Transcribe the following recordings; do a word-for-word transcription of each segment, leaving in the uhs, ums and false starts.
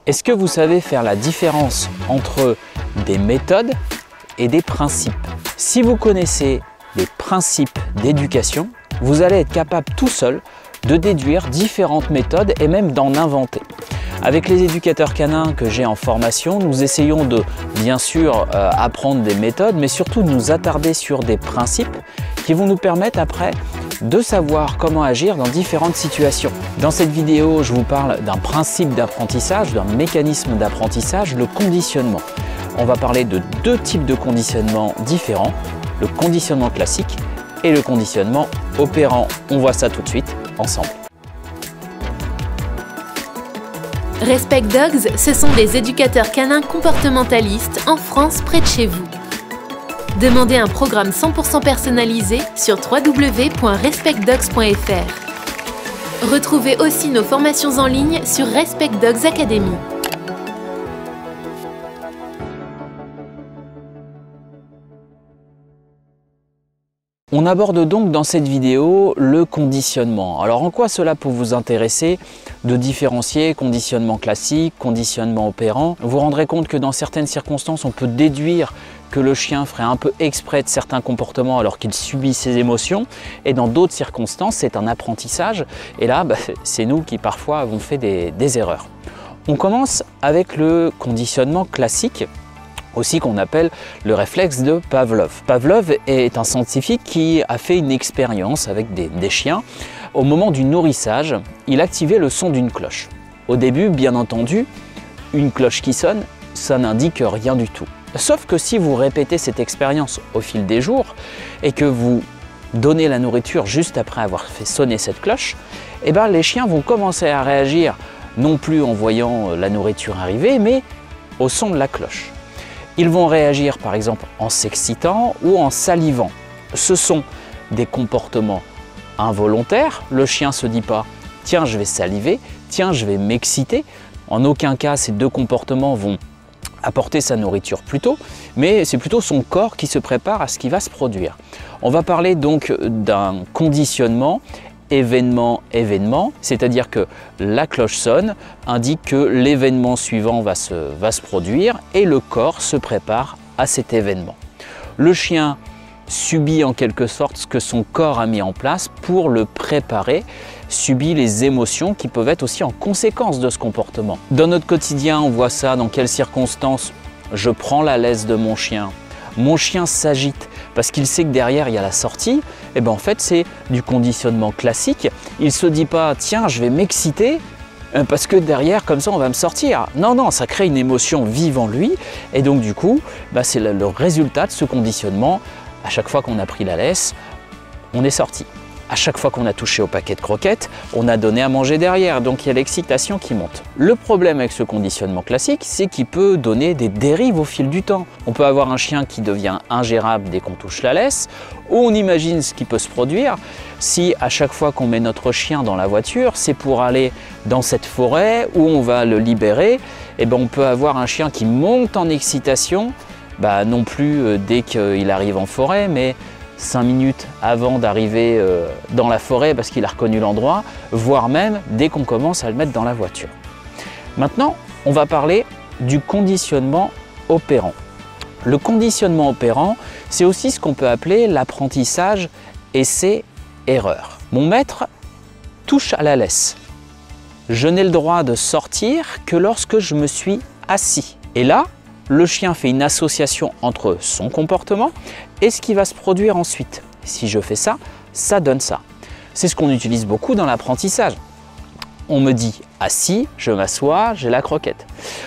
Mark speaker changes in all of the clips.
Speaker 1: Est-ce que vous savez faire la différence entre des méthodes et des principes? Si vous connaissez les principes d'éducation, vous allez être capable tout seul de déduire différentes méthodes et même d'en inventer. Avec les éducateurs canins que j'ai en formation, nous essayons de, bien sûr, euh, apprendre des méthodes, mais surtout de nous attarder sur des principes qui vont nous permettre après de savoir comment agir dans différentes situations. Dans cette vidéo, je vous parle d'un principe d'apprentissage, d'un mécanisme d'apprentissage, le conditionnement. On va parler de deux types de conditionnement différents, le conditionnement classique et le conditionnement opérant. On voit ça tout de suite ensemble.
Speaker 2: Respect Dogs, ce sont des éducateurs canins comportementalistes en France près de chez vous. Demandez un programme cent pour cent personnalisé sur w w w point respect dogs point f r. Retrouvez aussi nos formations en ligne sur Respect Dogs Academy.
Speaker 1: On aborde donc dans cette vidéo le conditionnement. Alors en quoi cela peut vous intéresser de différencier conditionnement classique, conditionnement opérant? Vous vous rendrez compte que dans certaines circonstances, on peut déduire que le chien ferait un peu exprès de certains comportements alors qu'il subit ses émotions, et dans d'autres circonstances, c'est un apprentissage, et là, bah, c'est nous qui parfois avons fait des, des erreurs. On commence avec le conditionnement classique, aussi qu'on appelle le réflexe de Pavlov. Pavlov est un scientifique qui a fait une expérience avec des, des chiens. Au moment du nourrissage, il activait le son d'une cloche. Au début, bien entendu, une cloche qui sonne, ça n'indique rien du tout. Sauf que si vous répétez cette expérience au fil des jours et que vous donnez la nourriture juste après avoir fait sonner cette cloche, eh ben, les chiens vont commencer à réagir non plus en voyant la nourriture arriver, mais au son de la cloche. Ils vont réagir par exemple en s'excitant ou en salivant. Ce sont des comportements involontaires. Le chien ne se dit pas « tiens, je vais saliver, tiens, je vais m'exciter ». En aucun cas, ces deux comportements vont apporter sa nourriture plus tôt, mais c'est plutôt son corps qui se prépare à ce qui va se produire. On va parler donc d'un conditionnement événement-événement, c'est-à-dire que la cloche sonne, indique que l'événement suivant va se, va se produire et le corps se prépare à cet événement. Le chien subit en quelque sorte ce que son corps a mis en place pour le préparer, subit les émotions qui peuvent être aussi en conséquence de ce comportement. Dans notre quotidien, on voit ça dans quelles circonstances? Je prends la laisse de mon chien, mon chien s'agite parce qu'il sait que derrière il y a la sortie, et bien en fait c'est du conditionnement classique. Il ne se dit pas tiens je vais m'exciter parce que derrière comme ça on va me sortir. Non, non, ça crée une émotion vive en lui et donc du coup bah, c'est le, le résultat de ce conditionnement. À chaque fois qu'on a pris la laisse, on est sorti. À chaque fois qu'on a touché au paquet de croquettes, on a donné à manger derrière, donc il y a l'excitation qui monte. Le problème avec ce conditionnement classique, c'est qu'il peut donner des dérives au fil du temps. On peut avoir un chien qui devient ingérable dès qu'on touche la laisse, ou on imagine ce qui peut se produire si à chaque fois qu'on met notre chien dans la voiture, c'est pour aller dans cette forêt où on va le libérer, et ben on peut avoir un chien qui monte en excitation, bah non plus euh, dès qu'il arrive en forêt, mais cinq minutes avant d'arriver euh, dans la forêt parce qu'il a reconnu l'endroit, voire même dès qu'on commence à le mettre dans la voiture. Maintenant, on va parler du conditionnement opérant. Le conditionnement opérant, c'est aussi ce qu'on peut appeler l'apprentissage essai-erreur. Mon maître touche à la laisse. Je n'ai le droit de sortir que lorsque je me suis assis. Et là, le chien fait une association entre son comportement et ce qui va se produire ensuite. Si je fais ça, ça donne ça. C'est ce qu'on utilise beaucoup dans l'apprentissage. On me dit assis, je m'assois, j'ai la croquette.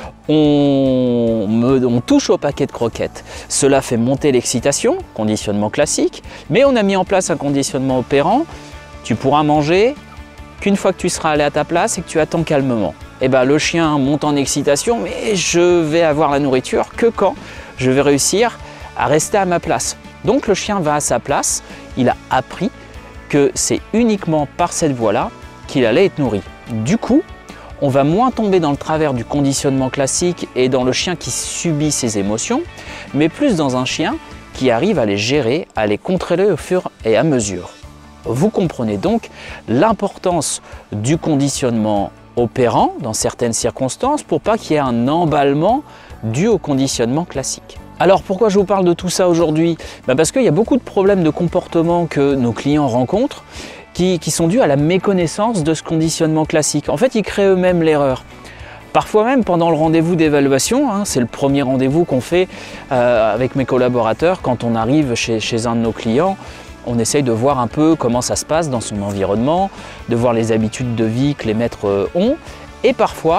Speaker 1: On, me, on touche au paquet de croquettes. Cela fait monter l'excitation, conditionnement classique, mais on a mis en place un conditionnement opérant. Tu pourras manger qu'une fois que tu seras allé à ta place et que tu attends calmement. Eh ben, le chien monte en excitation, mais je vais avoir la nourriture que quand je vais réussir à rester à ma place. Donc le chien va à sa place, il a appris que c'est uniquement par cette voie-là qu'il allait être nourri. Du coup, on va moins tomber dans le travers du conditionnement classique et dans le chien qui subit ses émotions, mais plus dans un chien qui arrive à les gérer, à les contrôler au fur et à mesure. Vous comprenez donc l'importance du conditionnement opérant dans certaines circonstances pour pas qu'il y ait un emballement dû au conditionnement classique. Alors pourquoi je vous parle de tout ça aujourd'hui? Ben parce qu'il y a beaucoup de problèmes de comportement que nos clients rencontrent qui, qui sont dus à la méconnaissance de ce conditionnement classique. En fait, ils créent eux-mêmes l'erreur. Parfois même pendant le rendez-vous d'évaluation, hein, c'est le premier rendez-vous qu'on fait euh, avec mes collaborateurs quand on arrive chez, chez un de nos clients. On essaye de voir un peu comment ça se passe dans son environnement, de voir les habitudes de vie que les maîtres ont. Et parfois,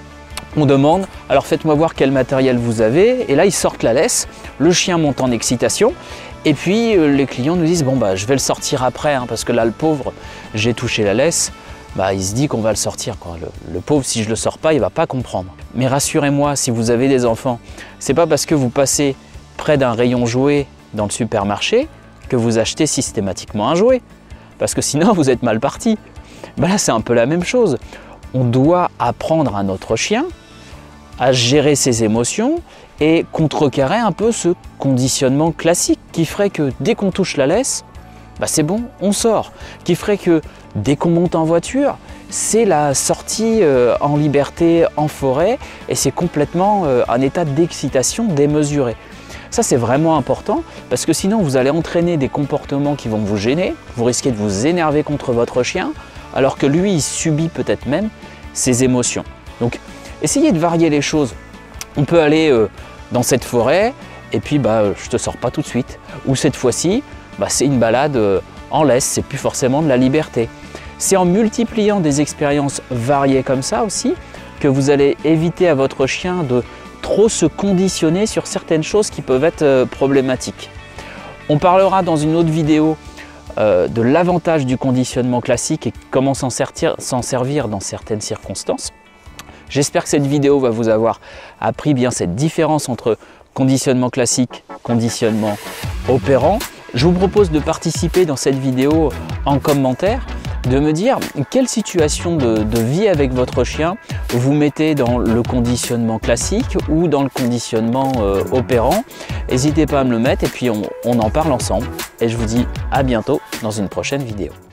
Speaker 1: on demande, alors faites-moi voir quel matériel vous avez. Et là, ils sortent la laisse, le chien monte en excitation. Et puis, les clients nous disent, bon, bah, je vais le sortir après, hein, parce que là, le pauvre, j'ai touché la laisse. Bah, il se dit qu'on va le sortir, quoi. Le, le pauvre, si je ne le sors pas, il ne va pas comprendre. Mais rassurez-moi, si vous avez des enfants, c'est pas parce que vous passez près d'un rayon jouet dans le supermarché que vous achetez systématiquement un jouet, parce que sinon vous êtes mal parti. Ben là c'est un peu la même chose. On doit apprendre à notre chien à gérer ses émotions et contrecarrer un peu ce conditionnement classique qui ferait que dès qu'on touche la laisse, ben c'est bon, on sort. Qui ferait que dès qu'on monte en voiture, c'est la sortie euh, en liberté en forêt et c'est complètement euh, un état d'excitation démesuré. Ça, c'est vraiment important parce que sinon, vous allez entraîner des comportements qui vont vous gêner. Vous risquez de vous énerver contre votre chien alors que lui, il subit peut-être même ses émotions. Donc, essayez de varier les choses. On peut aller euh, dans cette forêt et puis bah, je ne te sors pas tout de suite. Ou cette fois-ci, bah, c'est une balade euh, en laisse, c'est plus forcément de la liberté. C'est en multipliant des expériences variées comme ça aussi que vous allez éviter à votre chien de trop se conditionner sur certaines choses qui peuvent être euh, problématiques. On parlera dans une autre vidéo euh, de l'avantage du conditionnement classique et comment s'en servir dans certaines circonstances. J'espère que cette vidéo va vous avoir appris bien cette différence entre conditionnement classique, conditionnement opérant. Je vous propose de participer dans cette vidéo en commentaire, de me dire quelle situation de, de vie avec votre chien vous mettez dans le conditionnement classique ou dans le conditionnement euh, opérant. N'hésitez pas à me le mettre et puis on, on en parle ensemble. Et je vous dis à bientôt dans une prochaine vidéo.